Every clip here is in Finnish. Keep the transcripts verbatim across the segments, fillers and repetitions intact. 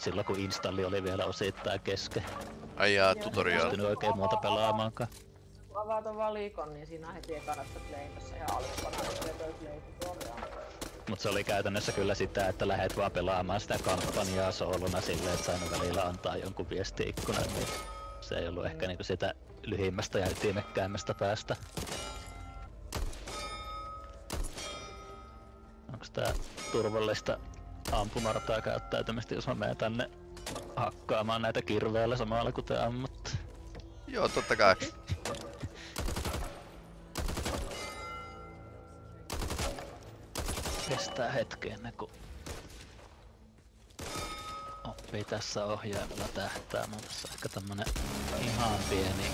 silloin kun installi oli vielä osittain kesken. Ai jaa, tutoriaali. Ei pystynyt oikein muuta pelaamaankaan. Kun avaat ton valikon, niin siinä on heti ekana sitä playin tossa ihan alimpana, että toi play tutoriaali. Mut se oli käytännössä kyllä sitä, että lähet vaan pelaamaan sitä kampanjaa soolona silleen, että sain välillä antaa jonkun viesti-ikkunan, niin se ei ollut mm. ehkä niinku sitä lyhimmästä ja ytimekkäämmästä päästä. Onks tää turvallista ampumartaa käyttäytymistä, jos mä menen tänne hakkaamaan näitä kirveellä samalla kun te ammutte? Joo, totta kai. Kestää hetken ennen kuin oppii tässä ohjaimella tähtää, mutta tässä on ehkä tämmönen ihan pieni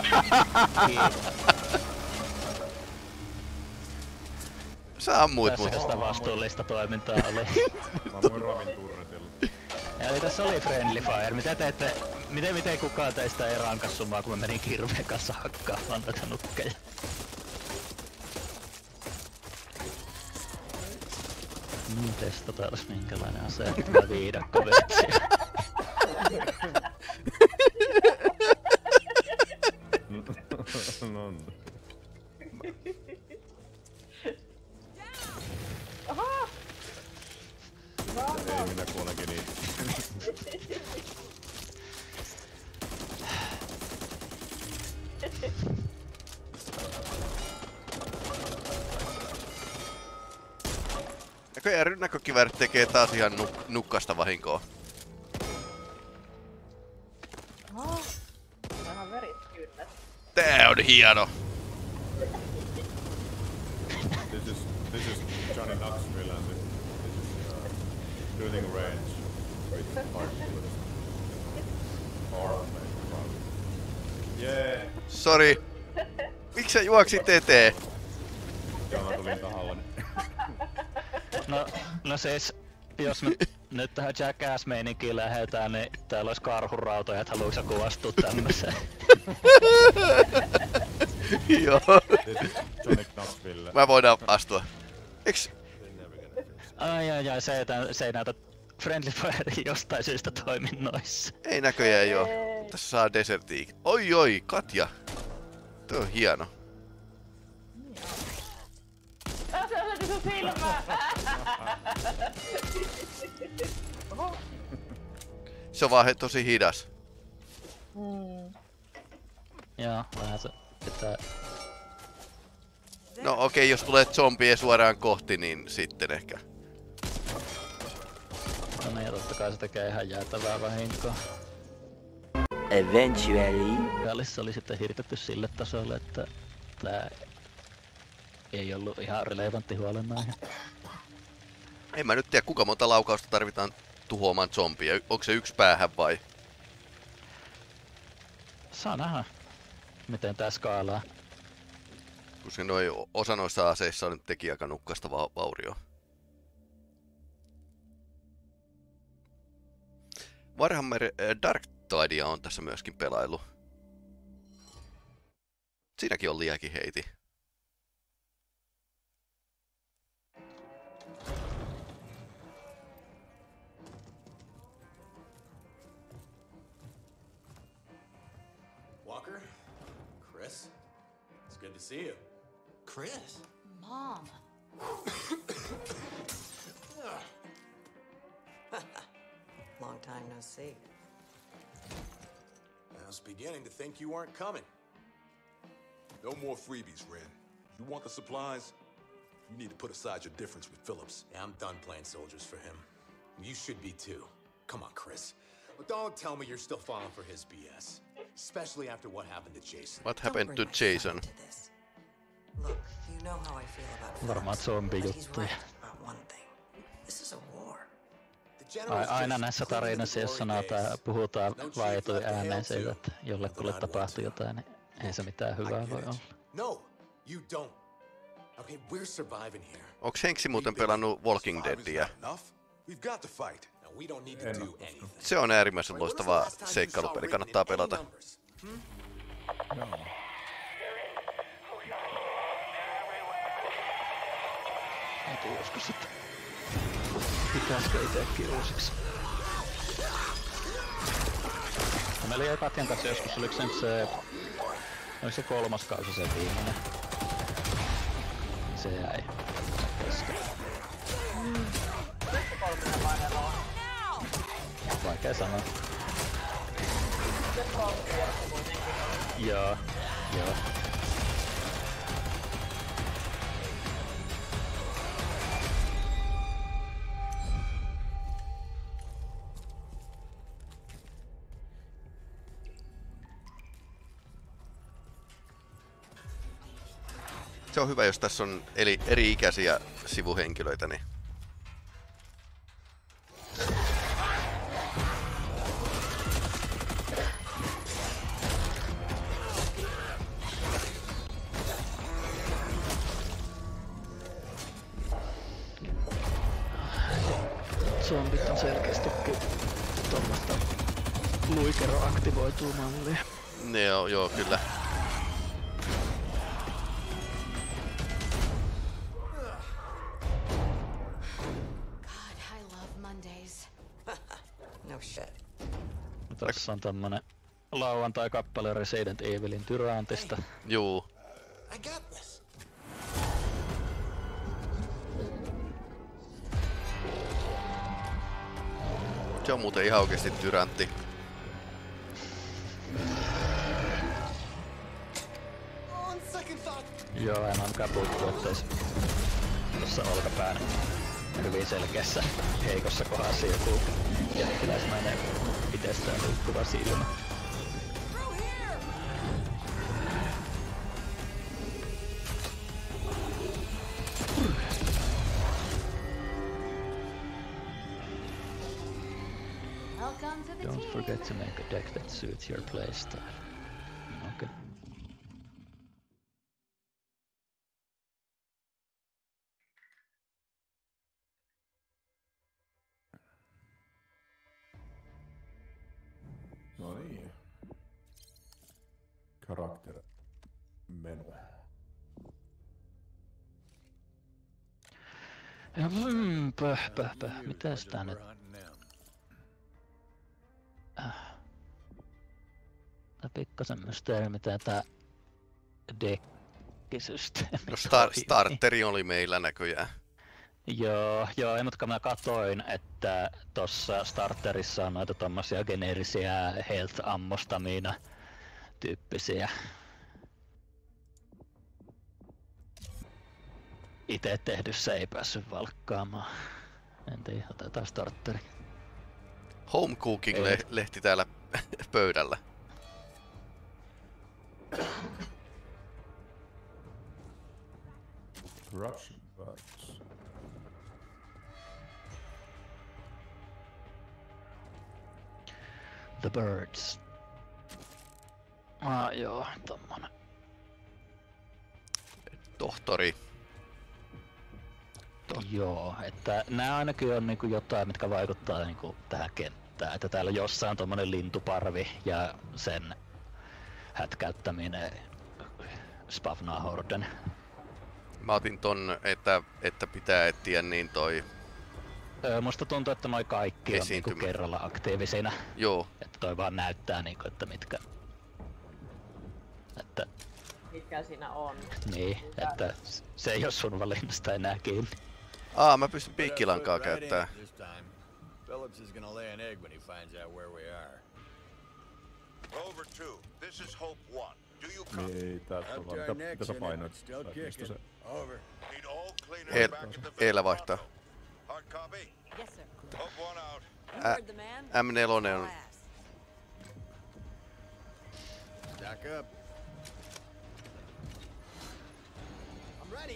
Sä ammuit mut. Tässäkö sitä vastuullista toimintaa oli? Mä ammuin Ravin turretilla. Eli tässä oli Friendly Fire. Mitä teette? Miten, miten kukaan teistä ei rankassu mua, kun mä menin kirveen kanssa hakkaamaan tätä nukkeja? Niin testataan minkälainen ase tämä viidakkoversio. No. Ahaa! Ei minä kuolenkin niin. Näköjään rynnäkkökiväärit tekee taas ihan nuk nukkasta vahinkoa. Ahaa! Vähän verit kynnät. Tää on hieno! This is, this is Johnny Knoxville and this, this is uh, shooting range with hard bullets. Arm yeah. Sori. Miksi sä juoksit eteen? Ja mä tulin tahallani. No, no siis, jos me nyt tähän Jackass-meininkiin lähetään, niin täällä olisi karhurautoja, et haluuks joku astua tämmöseen? Joo. Johnny Knoxville. Mä voidaan astua. Eiks? Ai ai ai, se ei, tää, se ei näytä Friendly Fire jostain syystä toiminnoissa. Ei näköjään joo. Tässä saa Desert Eagle. Oi oi, Katja. Tuo on hieno. Tää se on sun silmää! Se on vaan he, tosi hidas. Mm. Joo, vähän se pitää... No okei, okay, jos tulee zombie suoraan kohti, niin sitten ehkä. No niin, ja totta kai se tekee ihan jäätävää vahinkoa. Eventually. Gallissa oli sitten hirtetty sille tasolle, että tää ei ollut ihan relevantti huolenaihe. En mä nyt tiedä, kuinka monta laukausta tarvitaan tuhoamaan zombia. Onko se yksi päähän vai? Saa nähdä, miten tää skaalaa. Koska noi, osa noissa aseissa on teki aika nukkasta va vaurioa. Warhammer Dark Tidea on tässä myöskin pelailu. Siinäkin on liiakin heiti. Walker? Chris? It's good to see you. Chris? Mom. Long time no see. I was beginning to think you weren't coming. No more freebies, Ren. You want the supplies? You need to put aside your difference with Phillips. Yeah, I'm done playing soldiers for him. You should be too. Come on, Chris. But don't tell me you're still falling for his B S. Especially after what happened to Jason. What happened to Jason? Look, you know how I feel about Varmaan zombi-juttuja. This is a war. Ai, aina näissä tarinoissa, jos sanotaan, puhutaan vai etui ääneen siitä, että jollekulle tapahtui jotain, niin ei se mitään hyvää voi olla. No, you don't. Okay, we're surviving here. Onks Henksi muuten pelannut Walking Deadia? We've got to fight. Now we don't need to do anything. Se on äärimmäisen loistava seikkailupeli, kannattaa pelata. Ei tuu joskus sitten. Pitäisikö itekin uusiksi? Meillä jäi Katjan kanssa joskus, oliko se nyt se... Oliko se kolmas kausi se viimeinen? Se jäi kesken. Missä kolminen vaiheella on? Vaikea sanoa. Missä kolminen vuorossa kuitenkin? Joo, joo. Se on hyvä, jos tässä on eli eri-ikäisiä sivuhenkilöitä, niin... Zombit on selkeästikin tuommoista luikeroaktivoituu mallia. Ne on, joo, kyllä. No shit. Tässä on tämmönen lauantai-kappale Resident Evilin Tyrantista. Juu. I got this. Se on muuten ihan oikeesti tyrantti. On second thought. Joo, en ainakaan puuttu, ettei tossa olkapään hyvin selkeässä heikossa kohdassa joku jättiläismäinen itsestään liikkuva silmä. Don't forget to make a deck that suits your playstyle. Okay. No niin. Karakter. Menu. Ja mm, pöh, pöh, pöh. Mitäs tää nyt? Äh. Tää pikkasen mysteeri, mitä tää dekkisysteemi No star toimii. starteri oli meillä näköjään. Joo, joo, ei, mutta mä katoin, että tossa starterissa on noita tommosia geneerisiä health ammostamina tyyppisiä. Ite tehdyssä ei päässyt valkkaamaan. En tiedä, otetaan starteri. Home cooking le lehti täällä pöydällä. Corruption bugs. The Birds. Ah joo, tommonen. Tohtori. Joo, että nää ainakin on niinku jotain, mitkä vaikuttaa niinku tähän kenttään. Että täällä jossain on tommonen lintuparvi ja sen hätkäyttäminen spavnaa horden. Mä otin ton, että, että pitää etsiä niin toi... Öö, musta tuntuu, että noi kaikki on niinku Esiintymä. kerralla aktiivisina. Joo. Että toi vaan näyttää niinku, että mitkä... Että... Mitkä siinä on. Niin, että se ei oo sun valinnasta enää kiinni. Aa, mä pystyn piikkilankaa käyttää. Phillips is gonna lay an egg when he finds out where we are. Rover two, this is Hope one. Do you copy? Niin, tästä on vaan. Mitä, mitä sä painoit? Mistä se? Over. Need all El cleaners back at the village. Eellä vaihtaa. Hard copy? Yes, sir. Hope one out. Ä M neljä on... Stack up. I'm ready.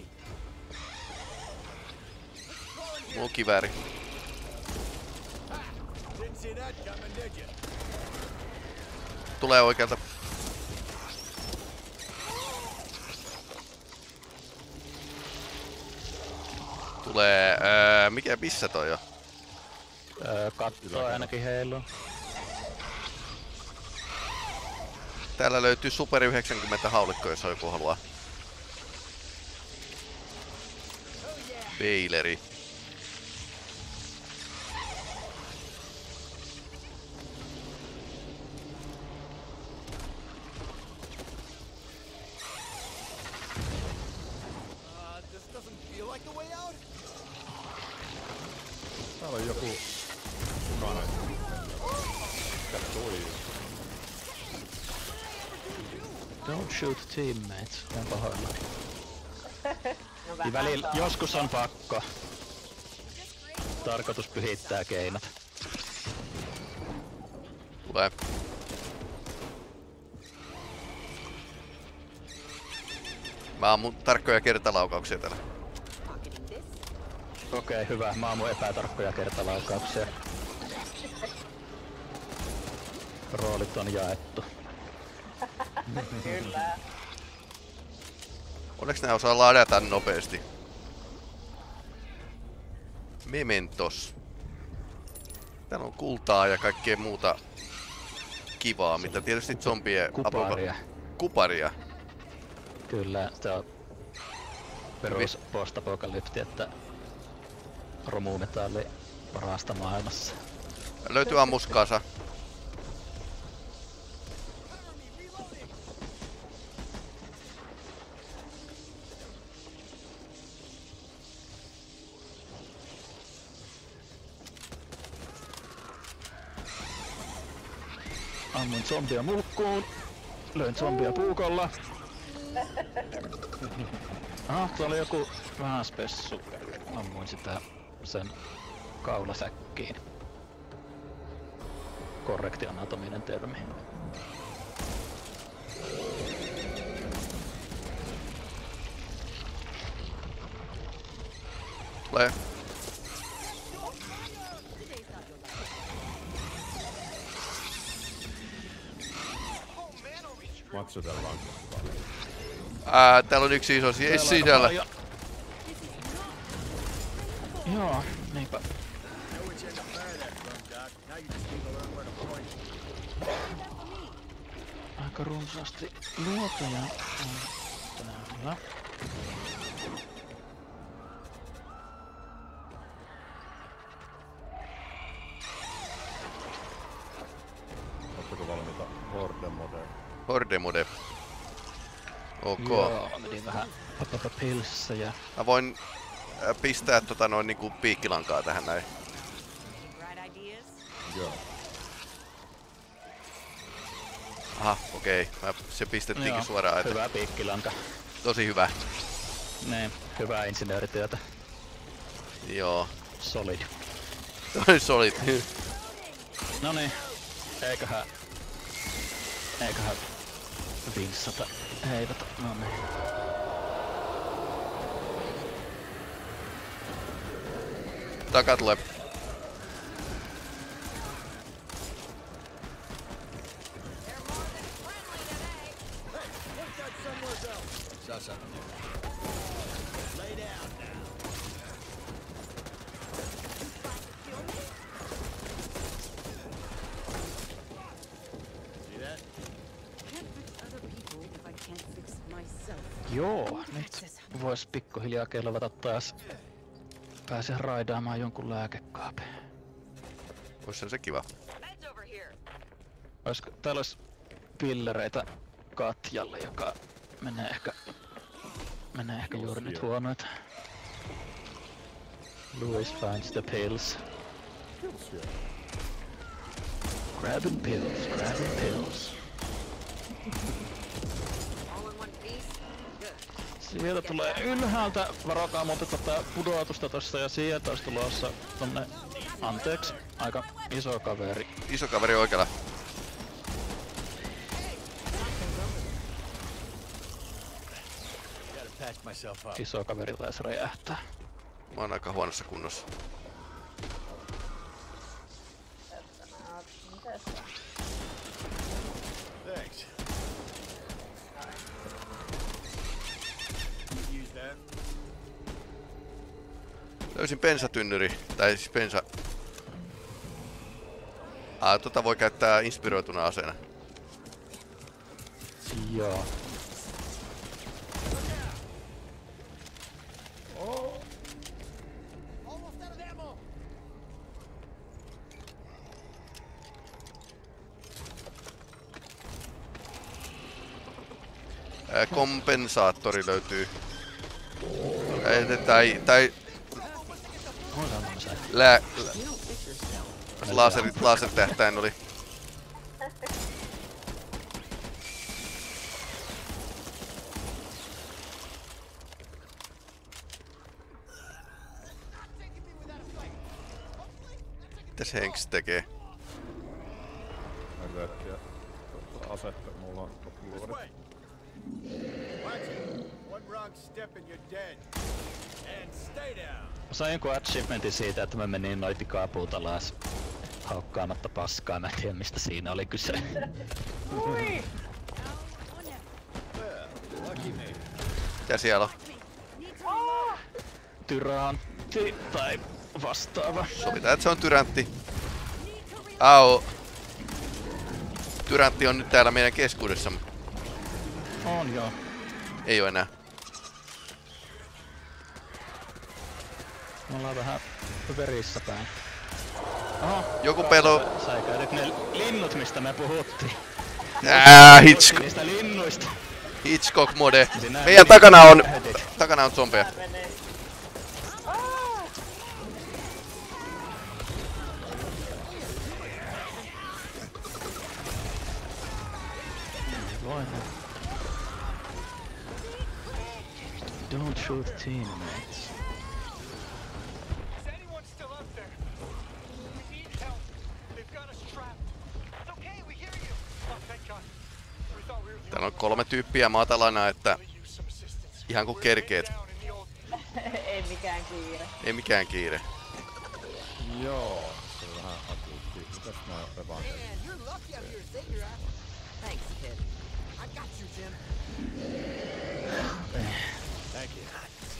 Mulla on kivääri. Didn't see that coming, did you? Tulee oikealta. Tulee... Öö, mikä missä toi on? Öö, katto ainakin heiluu. Täällä löytyy Super yhdeksänkymmentä haulikko, jos joku haluaa. Baileri. Don't shoot teammates. Olen pahoillani. No vähän Välillä, saa. joskus on pakko. Tarkoitus pyhittää keinot. Tulee. Mä ammun tarkkoja kertalaukauksia täällä. Okei, okay, hyvä. Mä ammun epätarkkoja kertalaukauksia. Roolit on jaettu. Kyllä. Onneksi nää osaa ladata nopeasti. Mementos. Täällä on kultaa ja kaikkea muuta kivaa, mitä tietysti zombie... Kuparia. Kuparia. Kyllä, se on perus post-apokalypti, että romumetalli parasta maailmassa. Löytyy ammuskaansa. Ammun zombia mulkkuun. Löin zombia puukolla. Ah, tuolla oli joku vähän spessu. Ammuin sitä sen kaulasäkkiin. Korrekti anatominen termi. Tulee. Maksutellaan. Ää, täällä on yksi iso si sisällä. Joo, niinpä. Aika runsaasti luoteja on täällä. Ootteko valmiita Horde Mode? Horde mode. Ok. Joo, meni vähän pilssejä. Mä voin äh, pistää tota noin niinku piikkilankaa tähän näin. Joo. Aha, okei. Okay. Se pistettiinkin Joo, suoraan. Että... hyvä piikkilanka. Tosi hyvä. Niin, hyvää insinöörityötä. Joo. Solid. Solid. Noniin, eiköhän... Eiköhän... Vinssata heivata. Noniin. Takaa tulee. Sasa. Lay down now. See that? Can't fix other people if I can't fix myself. Joo, nyt vois pikkuhiljaa kelvata taas. Pääsen raidaamaan jonkun lääkekaapin. Ois se kiva. Oisko, täällä ois pillereitä Katjalle, joka menee ehkä... Menee ehkä juuri nyt huonoita. Louis finds the pills. Grabbing pills, grabbing pills. Sieltä tulee ylhäältä, varokaa muuten tätä pudotusta tossa ja sieltä olisi tulossa tonne, anteeksi, aika iso kaveri. Iso kaveri oikealla. Iso kaveri taisi räjähtää. Mä oon aika huonossa kunnossa. Thanks. Use that. Löysin bensatynnyri, tai siis bensa... Ah, tota voi käyttää inspiroituna aseena. Joo. Ää, kompensaattori löytyy. Ei, tai... tai... Lää... Laserit, lasertähtäin oli. Mitäs Henks tekee? Mä yritettiin asetta, mulla on luodit. Mä sain jonkun achievementin siitä, että mä menin noin pikapuuta alas haukkaamatta paskaa. Mä en tiedä mistä siinä oli kyse. Ui! Mitä siellä on? Tyrantti tai vastaava. Sovitaan, että se on tyrantti. Au. Tyrantti on nyt täällä meidän keskuudessamme. On joo. Ei oo enää. Me ollaan vähän verissä päin. Oho. Joku pelo. Sai nyt ne linnut, mistä me puhuttiin. Ää, Hitchcock. Niistä linnuista. Hitchcock mode. Meidän takana on... Takana on zombeja. Don't shoot teammates. Täällä on kolme tyyppiä matalana, että ihan kun kerkeet. Ei mikään kiire. Ei mikään kiire. Joo, se on vähän akuutti. Mitäs mä revankin? Thanks, kid. I got you, Jim. Thank you.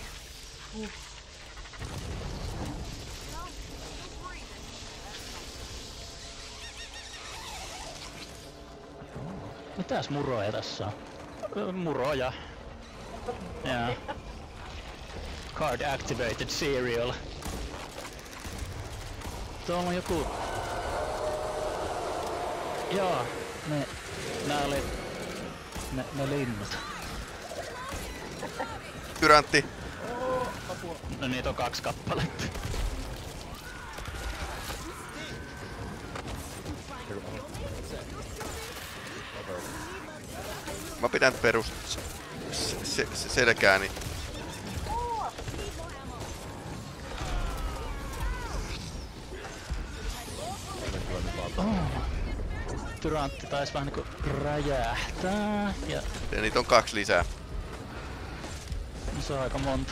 Mitäs muroja tässä on? Ö, Muroja. Jaa. Card activated serial. Tuolla on joku... Joo, ne... Nää oli... Ne, ne linnut. Tyrantti. No niitä on kaksi kappaletta. Mä pidän perust... Se, se, se selkääni. Oh. Tyrantti taisi vähän niinku räjähtää ja... Ja niitä on kaksi lisää. Se on aika monta.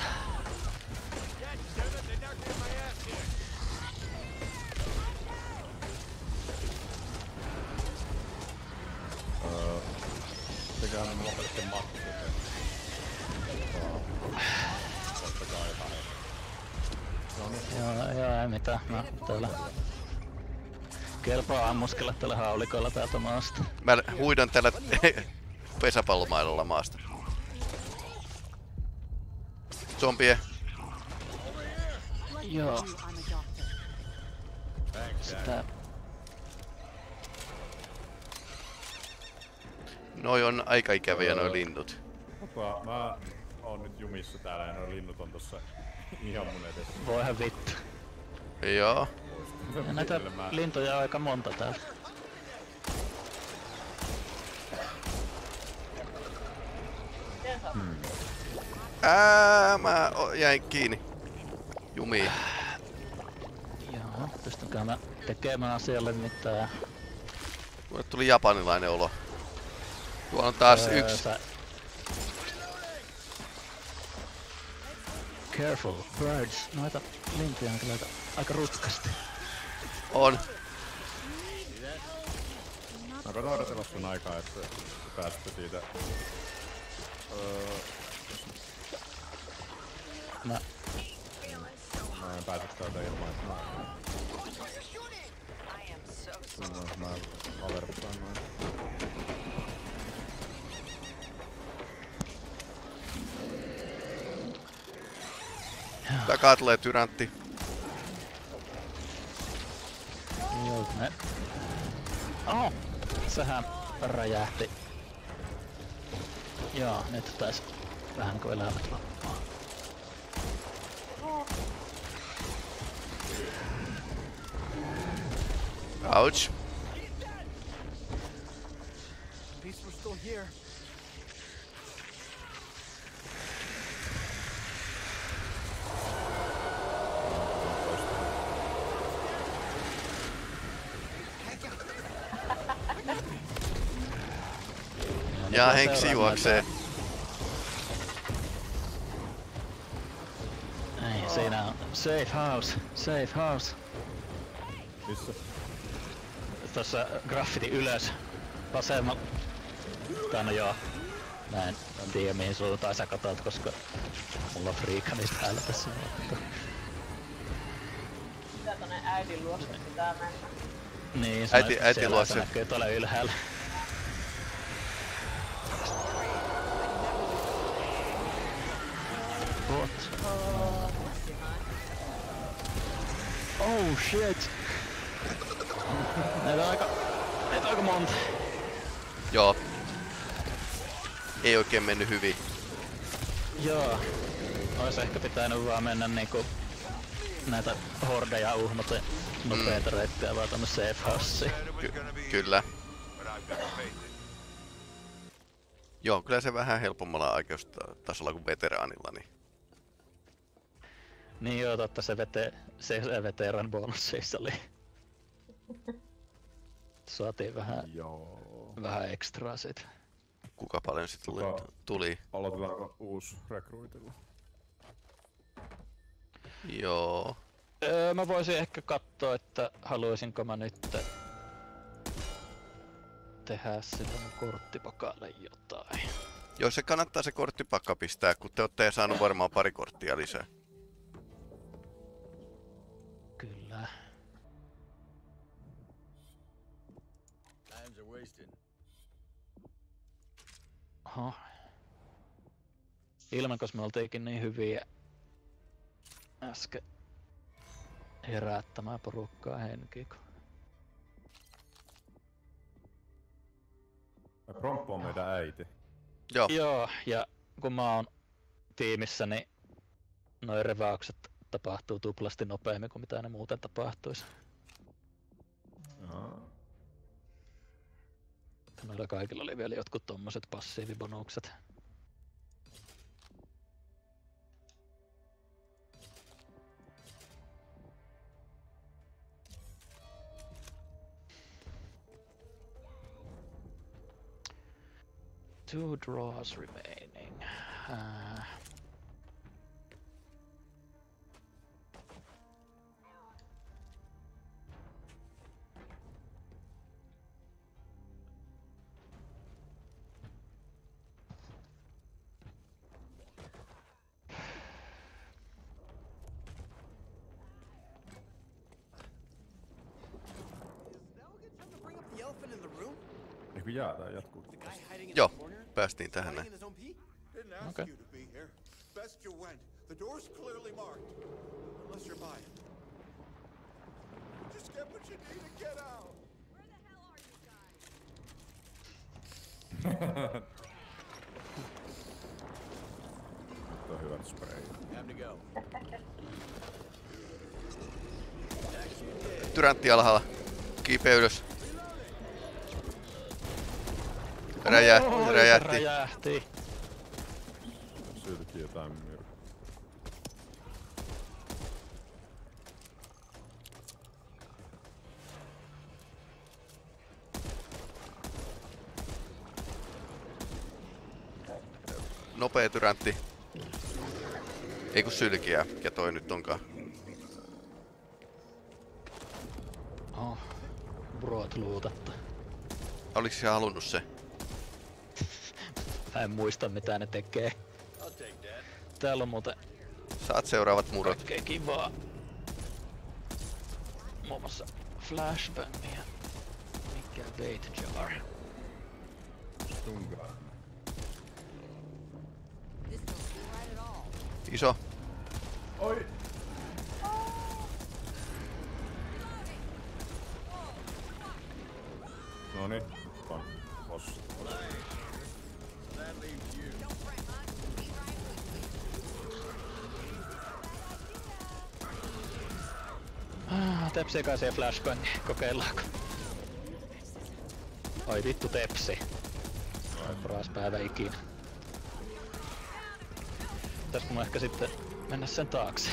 Öö... Seköhän me lopetti Matti. Ottakaa jotain. No niin. Joo, joo, ei mitään. Mä täällä... Kelpaa ammuskella tällä haulikolla täältä maasta. Mä huidan tällä pesäpallomailolla maasta. Zombie. Joo. Sitä... Noi on aika ikäviä noi linnut. Mutta mä oon nyt jumissa täällä ja noi linnut on tossa ihan mun edessä. Voihan vittu. Joo. Ja näitä lintuja on aika monta täällä. Hmm. Ää, mä jäin kiinni. Jumiin. Joo, pystynkö mä tekemään asialle mitään? Mulle tuli japanilainen olo. Tuolla on taas öö, yksi. Sä... Careful, birds. Noita lintuja on kyllä aika, aika rutkasti. On. Mä koitan odotella sun aikaa, että pääsitte siitä... Öö... Mä... Mä en pääse täältä ilman, että mä... No, mä alertaan noin. Takaa tulee tyrantti. Joo, ne... Oho! Sehän räjähti. Joo, nyt taisi vähän niinku elämät loppua. Ouch. Peace, we're still here. Ja Henksi juoksee. Ei, siinä on safe house, safe house. Missä? Tossa graffiti ylös. Vasemmalla. Tai no joo. Mä en, en tiedä mihin suuntaan sä katot, koska mulla on freakanis päällä tässä. Mitä tonne äidin luokse pitää mennä? Niin, Äiti, äiti luokse. Se näkyy tuolla ylhäällä. What? Oh shit! Näitä on aika... Näitä on aika monta. Joo. Ei oikein mennyt hyvin. Joo. Ois ehkä pitänyt vaan mennä niinku... Näitä hordeja uhmata nopeita mm. reittejä vaan tonne safe houseen. Ky kyllä. Joo, kyllä se vähän helpommalla aikeustasolla kuin veteraanilla, niin... Niin joo, totta se, vete, se, se veteran bonusseissa oli. Saatiin vähän, Joo. vähän ekstraa siitä. Kuka paljon sit tuli? Kuka? tuli? Aloitetaanko uusi rekruitilla? Joo. Öö, mä voisin ehkä katsoa, että haluaisinko mä nyt tehdä sille mun korttipakalle jotain. Joo, se kannattaa se korttipakka pistää, kun te ootte saanut varmaan pari korttia lisää. Kyllä. Oho. Ilmankos me oltiinkin niin hyviä äsken herättämään porukkaa henkiin. Promppu on meidän äiti. Joo. Joo, ja kun mä oon tiimissä, niin noin revaukset tapahtuu tuplasti nopeammin kuin mitä ne muuten tapahtuisi. Jaa. Noilla kaikilla oli vielä jotkut tommoset passiivibonukset. Two draws remaining. Uh... Eikö jäätään jatkuu? Joo, päästiin tähän näin. Okay. Best you went. The door's clearly marked. Unless you're buying. Just get what you need and get out. Where the hell are you guys? Tuo on hyvät spray. Time to go. Tyrantti alhaalla. Kiipeä ylös. Räjä, Oho, räjähti. Räjähti. Sylki jotain myrkkyä. Nopea tyrantti. Ei kun sylkiä, mikä toi nyt onkaan. Oh, brot luutatta. Oliks se halunnut se? Mä en muista mitä ne tekee. Täällä on muuten Saat seuraavat murrot. kaikkea kivaa. Muun muassa flashbangia. Mikä bait jar. Stunga. This don't feel right at all. Iso. Oi! Noniin, nyt on boss. Ah, tepsiäkäisiä flashbang. Kokeillaanko? Oi vittu tepsi. Paras päivä ikinä. Pitäisikö mun ehkä sitten mennä sen taakse?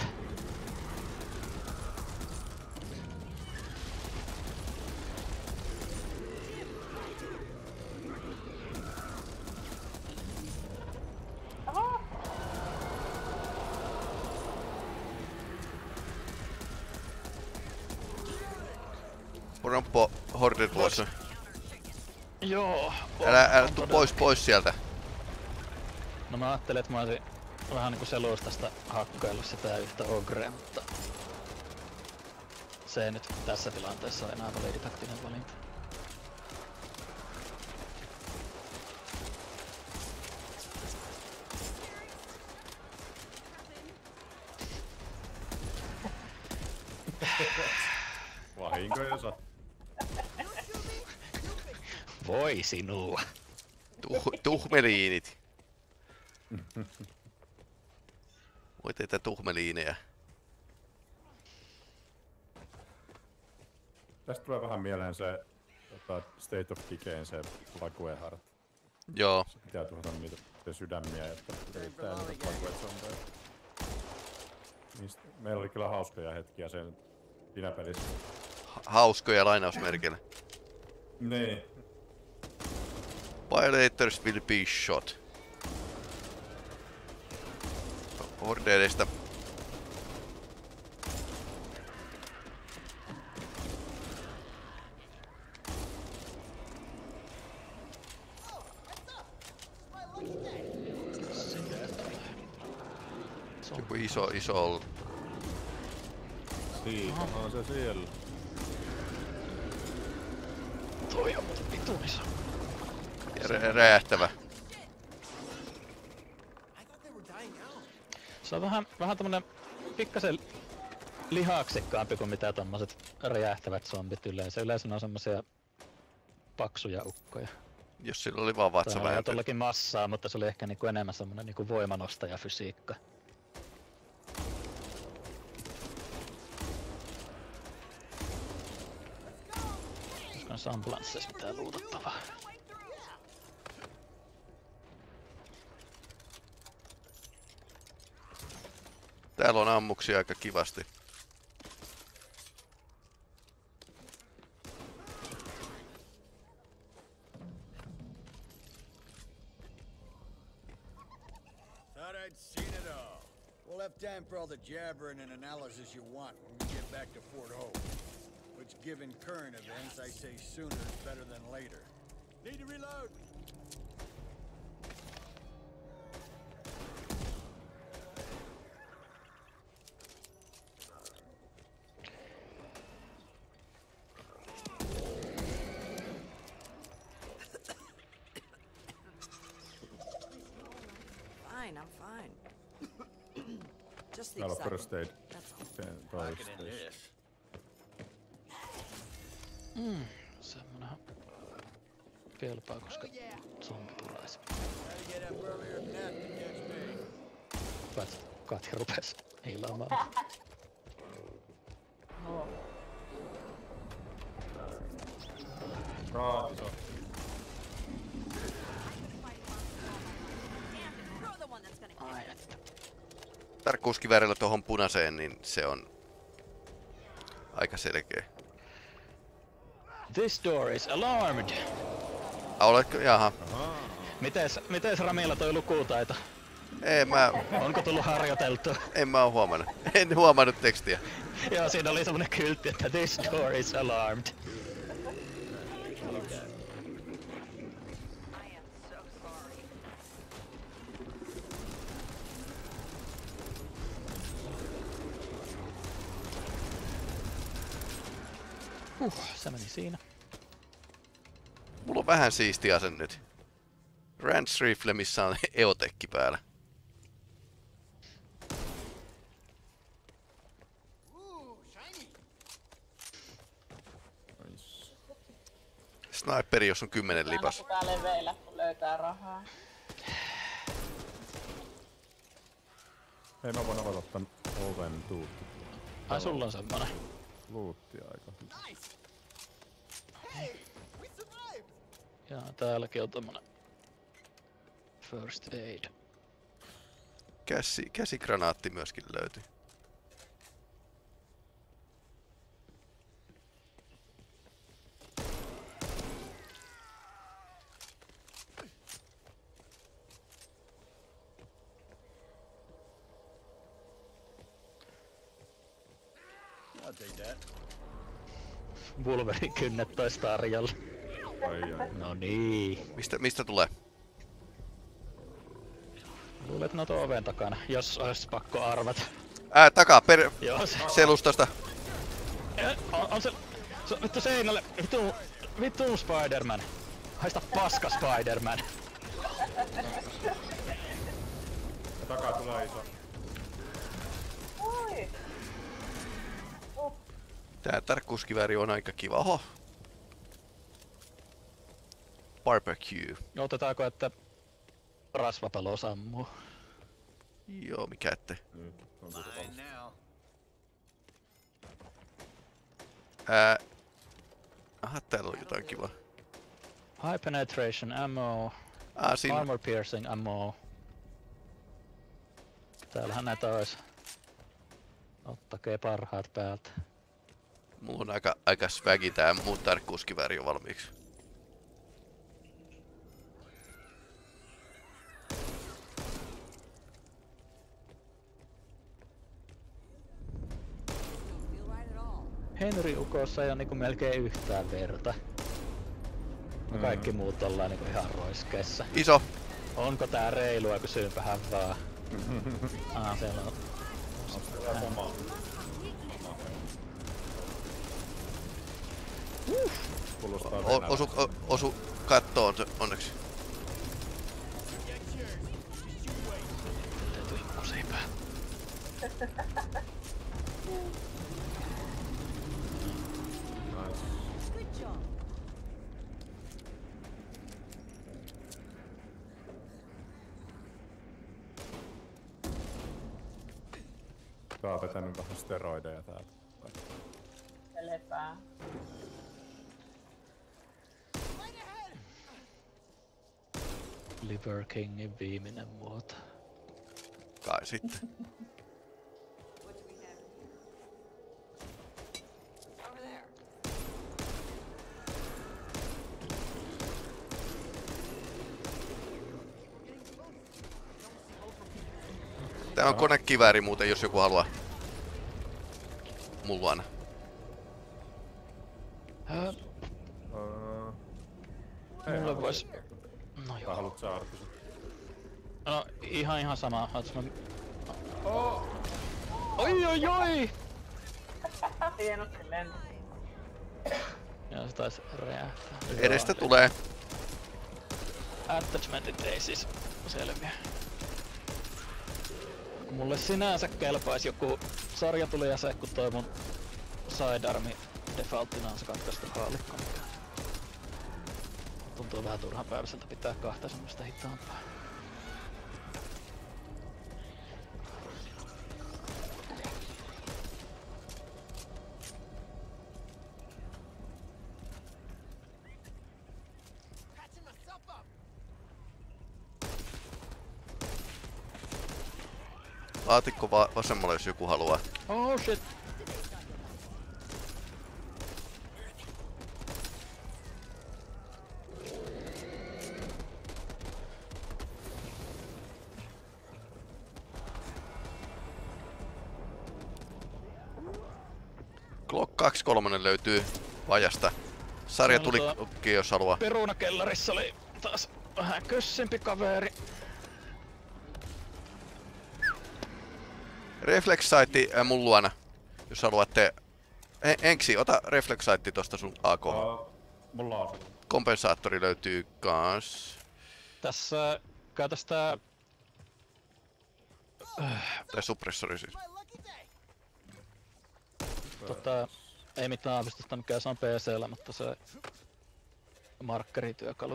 Rompo Horde tuossa. Joo. Älä, älä on tuu todella- pois, pois sieltä. No mä ajattelin, että mä olisin vähän niinku selustasta hakkaillut sitä yhtä ogrea, mutta se ei nyt tässä tilanteessa ole enää validi taktinen valinta. Vahinkoja saa. Voi sinua. Tuh, tuhmeliinit. Voi teitä tuhmeliineja. Tästä tulee vähän mieleen se tota, State of Decay'n se Laguehart. Joo. Se pitää tuhota niitä sydämiä, jotka yrittää niitä Laguet-zombeja. Niistä, meillä oli kyllä hauskoja hetkiä sen siinä pelissä. Hauskoja lainausmerkillä. Niin. Violators will be shot. Hordeista. Joku iso, iso ollut. Siikahan se siellä. Toi on muuten vitun iso. Ja rä- räjähtävä. Se on vähän, vähän tämmönen pikkasen lihaksikkaampi kuin mitä tommoset räjähtävät zombit yleensä. Yleensä ne on semmosia paksuja ukkoja. Jos sillä oli vaan vatsa Tämä vähän. on tollakin massaa, mutta se oli ehkä niinku enemmän semmonen niinku voimanostaja fysiikka. Koska ambulansseissa mitään luutattavaa. Täällä on ammuksia aika kivasti. Thought I'd seen it all. We'll have time for all the jabbering and analysis you want when we get back to Fort Hope. Which, given current events, I say sooner is better than later. Need to reload. Fine, I'm fine. Just the Täällä on excitement. first aid. That's all. Sen toistais. Mm, semmonenhan kelpaa, koska zombi tulee se. Paitsi Katja rupes hilaamaan. No. Raatiso. Ai että. Tarkkuuskiväärillä tuohon punaiseen, niin se on aika selkeä. This door is alarmed. Ah, oletko? Jaha. Mites, mites Ramilla toi lukutaito? Ei mä... Onko tullut harjoiteltua? En mä oo huomannut. En huomannut tekstiä. Joo, siinä oli semmonen kyltti, että this door is alarmed. Huh, se meni siinä. Mulla on vähän siistiä ase nyt. Ranch Rifle, missä on eotekki päällä. Sniperi, jos on kymmenen lipas. Pitää leveillä, kun löytää rahaa. Hei, mä voin avata tän oven tuutti. Ai sulla on semmonen. Luutti aika. Ja täälläkin on tommonen first aid. Käsi, käsigranaatti myöskin löytyy. I'll take that. Wolverine kynnet tois tarjolla. Ai ai. No niin. Mistä, mistä tulee? Luulen, että ne on tuon oven takana, jos ois pakko arvata. Ää, takaa, per... Joo, se... selustasta. Eh, On, on se... Se on vittu seinälle. Vittu... Vittu Spider-Man. Haista paska Spider-Man. Ja takaa tulee iso. Oi! Oh, Tää tarkkuuskivääri on aika kiva. Oho. Barbecue. Otetaanko, että rasvapalo sammuu? Joo, mikä ettei. Nyt on tuota Mine now. Ää... Aha, täällä on jotain kivaa. High penetration ammo. Ah, siinä... Armor piercing ammo. Täällähän näitä ois. Ottakee parhaat päältä. Mulla on aika, aika swaggy tää muu tarkkuuskivääri jo valmiiksi. Henry Ukossa ei oo niinku melkein yhtään verta. No kaikki muut ollaan niinku ihan roiskeessa. Iso! Onko tää reilua, kysyynpähän vaan. Ah, siellä on... kuulostaa O, Venäjältä. osu, o, osu kattoon se onneksi. Täytyy kusipää. Tää on vetänyt vähän steroideja täältä. se lepää. Liver Kingin viimeinen muoto. Kai sitten. Tää on konekivääri muuten, jos joku haluaa. Mun luona. Äh, Öö, mulle vois... No Tai joo. haluut sä Arttusen? No ihan ihan sama. Haluais mä... Oh. Oi oi oi! Hienosti lento. Ja se taisi räjähtää. Edestä tulee. Attachmentit ei siis selviä. Kun mulle sinänsä kelpaisi joku sarjatuliase, kun toi mun sidearmi defaulttina on se katkaistu haalikko. Tuntuu vähän turhan päiväiseltä pitää kahta semmoista hitaampaa. Laatikko va vasemmalle, jos joku haluaa. Oh shit! Glock kaksikymmentäkolme löytyy vajasta. Sarja tuli okei, jos haluaa. Perunakellarissa oli taas vähän kössimpi kaveri. Reflex Sight äh, mun luona, jos haluatte. He Enksi, ota Reflex Sight tosta sun A K. Uh, mulla on se. Kompensaattori löytyy kans. Tässä käytäs tää... Tai suppressori siis. Tota, ei mitään aavistusta mikään se on P C:llä, mutta se markkerityökalu.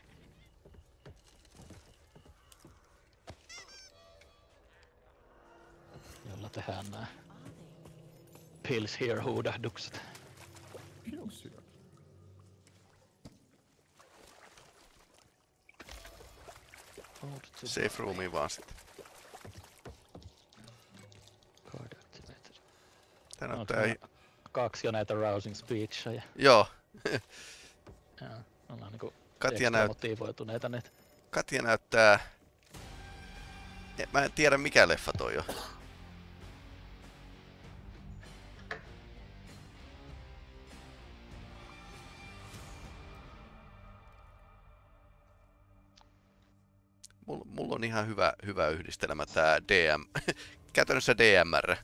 Jolla tehdään nää Pills Here -huudahdukset. Safe roomiin vaan sitten. Tää näyttää ei... Kaksi jo näitä rousing speechejä. Joo. Joo, ollaan niinku Katja näyt... motivoituneita nyt. Katja näyttää... Mä en tiedä mikä leffa toi on. mulla, mulla on ihan hyvä, hyvä yhdistelmä tää D M, käytännössä D M R.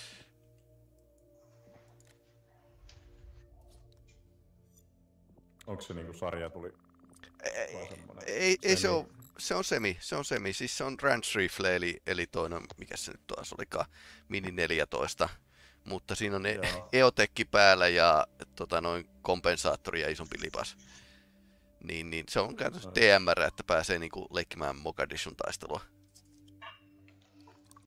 Onko se niinku sarja tuli? Ei, ei, ei se on, se on semi, se on semi, siis se on Ranch Rifle, eli, eli toinen, mikä se nyt taas olikaan, Mini neljätoista. Mutta siinä on e- EOTekki päällä ja tota, noin kompensaattori ja isompi lipas. Niin, niin se on käytännössä D M R, että pääsee niinku leikkimään Mogadishun taistelua.